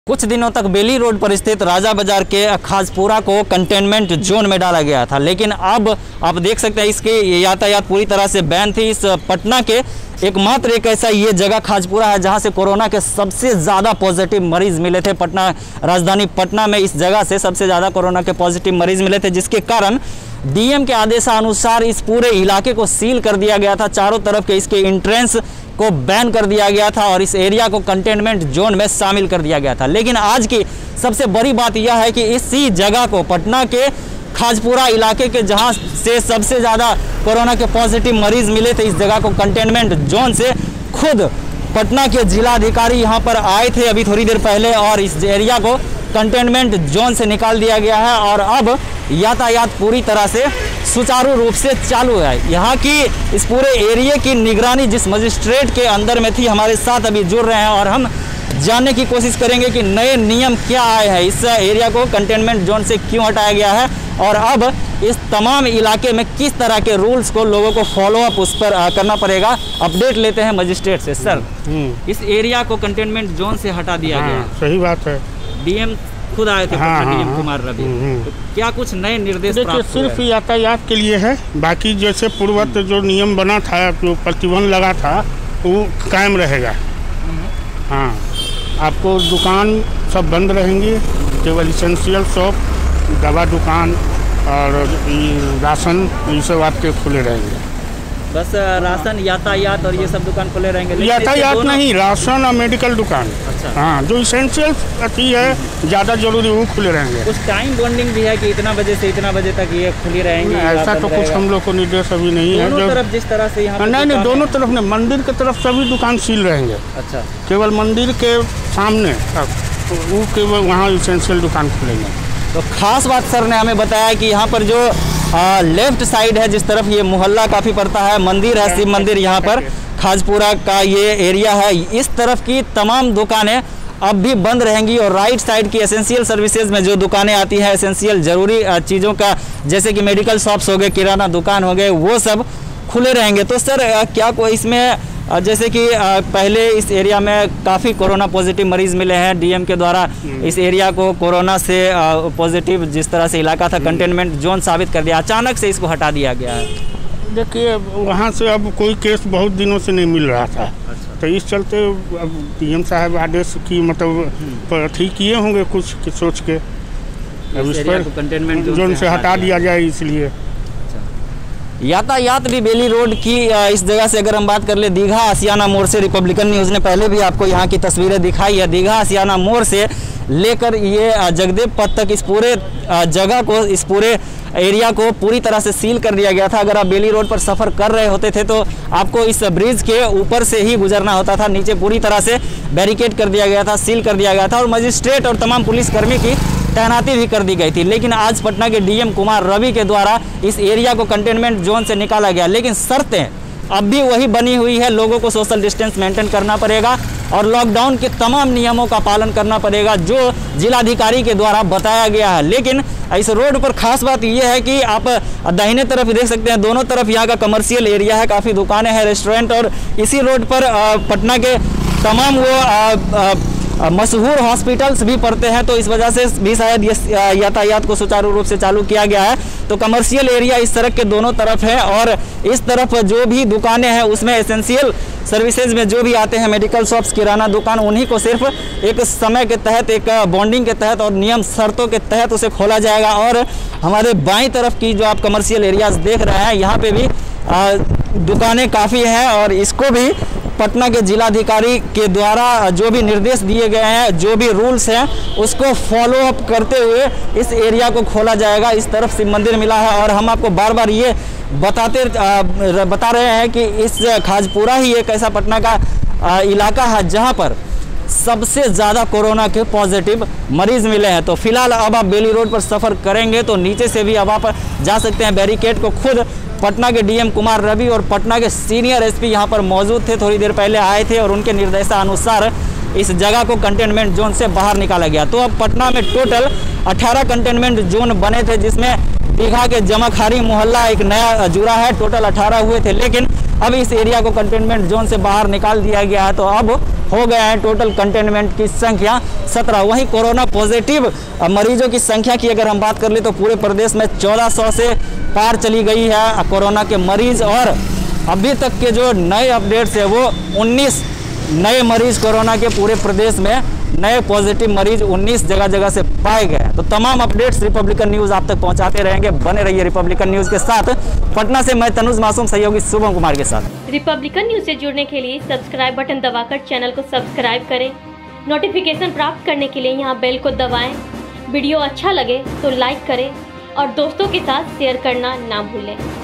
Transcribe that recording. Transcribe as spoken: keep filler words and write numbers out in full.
कुछ दिनों तक बेली रोड पर स्थित राजा बाजार के खाजपुरा को कंटेनमेंट जोन में डाला गया था, लेकिन अब आप देख सकते हैं इसके यातायात पूरी तरह से बैन थी। इस पटना के एकमात्र एक ऐसा ये जगह खाजपुरा है जहां से कोरोना के सबसे ज़्यादा पॉजिटिव मरीज मिले थे। पटना राजधानी पटना में इस जगह से सबसे ज़्यादा कोरोना के पॉजिटिव मरीज मिले थे, जिसके कारण डीएम के आदेशानुसार इस पूरे इलाके को सील कर दिया गया था। चारों तरफ के इसके एंट्रेंस को बैन कर दिया गया था और इस एरिया को कंटेनमेंट जोन में शामिल कर दिया गया था। लेकिन आज की सबसे बड़ी बात यह है कि इसी जगह को, पटना के खाजपुरा इलाके के जहां से सबसे ज़्यादा कोरोना के पॉजिटिव मरीज मिले थे, इस जगह को कंटेनमेंट जोन से खुद पटना के जिलाधिकारी यहां पर आए थे अभी थोड़ी देर पहले और इस एरिया को कंटेनमेंट जोन से निकाल दिया गया है और अब यातायात पूरी तरह से सुचारू रूप से चालू है। यहाँ की इस पूरे एरिया की निगरानी जिस मजिस्ट्रेट के अंदर में थी, हमारे साथ अभी जुड़ रहे हैं और हम जानने की कोशिश करेंगे कि नए नियम क्या आए हैं, इस एरिया को कंटेनमेंट जोन से क्यों हटाया गया है और अब इस तमाम इलाके में किस तरह के रूल्स को लोगों को फॉलो अप उस पर करना पड़ेगा। अपडेट लेते हैं मजिस्ट्रेट से। सर, इस एरिया को कंटेनमेंट जोन से हटा दिया हाँ, गया। सही बात है। डीएम खुद आए थे, हाँ, डीएम हाँ, कुमार रवि, तो क्या कुछ नए निर्देश देखिए, सिर्फ यातायात के लिए है, बाकी जैसे पूर्वत जो नियम बना था, जो प्रतिबंध लगा था, वो कायम रहेगा। हाँ, आपको दुकान सब बंद रहेंगी, केवल इसेंशियल शॉप, दवा दुकान और राशन ये सब आपके खुले रहेंगे। बस राशन, यातायात और ये सब दुकान खुले रहेंगे? यातायात नहीं, राशन और मेडिकल दुकान। अच्छा। हाँ, जो इसेंशियल अति है, ज़्यादा जरूरी, वो खुले रहेंगे। कुछ टाइम बॉन्डिंग भी है कि इतना बजे से इतना बजे तक ये खुली रहेंगी? ऐसा तो कुछ हम लोग को निर्देश अभी नहीं है। दोनों तरफ जिस तरह से यहाँ नहीं नहीं, दोनों तरफ नहीं, मंदिर की तरफ सभी दुकान सील रहेंगे। अच्छा। केवल मंदिर के सामने वो केवल वहाँ इसेंशियल दुकान खुलेंगे। तो खास बात सर ने हमें बताया कि यहाँ पर जो आ, लेफ्ट साइड है, जिस तरफ ये मोहल्ला काफ़ी पड़ता है, मंदिर है, शिव मंदिर, यहाँ पर खाजपुरा का ये एरिया है, इस तरफ की तमाम दुकानें अब भी बंद रहेंगी और राइट साइड की एसेंशियल सर्विसेज में जो दुकानें आती हैं, एसेंशियल ज़रूरी चीज़ों का, जैसे कि मेडिकल शॉप्स हो गए, किराना दुकान हो गए, वो सब खुले रहेंगे। तो सर, क्या कोई इसमें, जैसे कि पहले इस एरिया में काफ़ी कोरोना पॉजिटिव मरीज़ मिले हैं, डीएम के द्वारा इस एरिया को कोरोना से पॉजिटिव जिस तरह से इलाका था कंटेनमेंट जोन साबित कर दिया, अचानक से इसको हटा दिया गया है। देखिए, वहाँ से अब कोई केस बहुत दिनों से नहीं मिल रहा था। अच्छा। तो इस चलते अब डीएम साहब आदेश की मतलब ठीक किए होंगे कुछ कि सोच के अब इस पर कंटेनमेंट जोन से हटा दिया जाए, इसलिए। यातायात भी बेली रोड की इस जगह से अगर हम बात कर ले, दीघा आसियाना मोड़ से, रिपब्लिकन न्यूज़ ने पहले भी आपको यहाँ की तस्वीरें दिखाई है, दीघा आसियाना मोड़ से लेकर ये जगदेव पथ तक इस पूरे जगह को, इस पूरे एरिया को पूरी तरह से सील कर दिया गया था। अगर आप बेली रोड पर सफ़र कर रहे होते थे तो आपको इस ब्रिज के ऊपर से ही गुजरना होता था, नीचे पूरी तरह से बैरिकेड कर दिया गया था, सील कर दिया गया था और मजिस्ट्रेट और तमाम पुलिसकर्मी की तैनाती भी कर दी गई थी। लेकिन आज पटना के डीएम कुमार रवि के द्वारा इस एरिया को कंटेनमेंट जोन से निकाला गया, लेकिन शर्तें अब भी वही बनी हुई है। लोगों को सोशल डिस्टेंस मेंटेन करना पड़ेगा और लॉकडाउन के तमाम नियमों का पालन करना पड़ेगा जो जिलाधिकारी के द्वारा बताया गया है। लेकिन इस रोड पर खास बात यह है कि आप दाहिने तरफ देख सकते हैं, दोनों तरफ यहाँ का कमर्शियल एरिया है, काफ़ी दुकानें हैं, रेस्टोरेंट, और इसी रोड पर पटना के तमाम वो आ, आ, मशहूर हॉस्पिटल्स भी पड़ते हैं, तो इस वजह से भी शायद ये यातायात को सुचारू रूप से चालू किया गया है। तो कमर्शियल एरिया इस सड़क के दोनों तरफ है और इस तरफ जो भी दुकानें हैं उसमें एसेंशियल सर्विसेज में जो भी आते हैं, मेडिकल शॉप्स, किराना दुकान, उन्हीं को सिर्फ एक समय के तहत, एक बॉन्डिंग के तहत और नियम शर्तों के तहत उसे खोला जाएगा। और हमारे बाईं तरफ की जो आप कमर्शियल एरियाज देख रहे हैं, यहाँ पे भी दुकानें काफ़ी हैं और इसको भी पटना के जिलाधिकारी के द्वारा जो भी निर्देश दिए गए हैं, जो भी रूल्स हैं, उसको फॉलो अप करते हुए इस एरिया को खोला जाएगा। इस तरफ शिव मंदिर मिला है और हम आपको बार बार ये बताते आ, बता रहे हैं कि इस खाजपुरा ही एक ऐसा पटना का आ, इलाका है जहां पर सबसे ज़्यादा कोरोना के पॉजिटिव मरीज़ मिले हैं। तो फिलहाल अब आप बेली रोड पर सफ़र करेंगे तो नीचे से भी अब आप जा सकते हैं। बैरिकेड को खुद पटना के डीएम कुमार रवि और पटना के सीनियर एसपी यहाँ पर मौजूद थे, थोड़ी देर पहले आए थे और उनके निर्देशानुसार इस जगह को कंटेनमेंट जोन से बाहर निकाला गया। तो अब पटना में टोटल अठारह कंटेनमेंट जोन बने थे, जिसमें दीघा के जमाखारी मोहल्ला एक नया जुड़ा है, टोटल अठारह हुए थे, लेकिन अब इस एरिया को कंटेनमेंट जोन से बाहर निकाल दिया गया है। तो अब हो गए हैं। टोटल कंटेनमेंट की संख्या सत्रह। वहीं कोरोना पॉजिटिव मरीजों की संख्या की अगर हम बात कर ले तो पूरे प्रदेश में चौदह सौ से पार चली गई है कोरोना के मरीज, और अभी तक के जो नए अपडेट्स है वो उन्नीस नए मरीज कोरोना के पूरे प्रदेश में, नए पॉजिटिव मरीज उन्नीस जगह जगह से पाए गए। तो तमाम अपडेट्स रिपब्लिकन न्यूज़ आप तक पहुंचाते रहेंगे। बने रहिए रिपब्लिकन न्यूज़ के साथ। पटना से मैं तनुज मासूम सहयोगी शुभम कुमार के साथ। रिपब्लिकन न्यूज़ से जुड़ने के लिए सब्सक्राइब बटन दबाकर चैनल को सब्सक्राइब करें। नोटिफिकेशन प्राप्त करने के लिए यहाँ बेल को दबाएं। वीडियो अच्छा लगे तो लाइक करें और दोस्तों के साथ शेयर करना ना भूलें।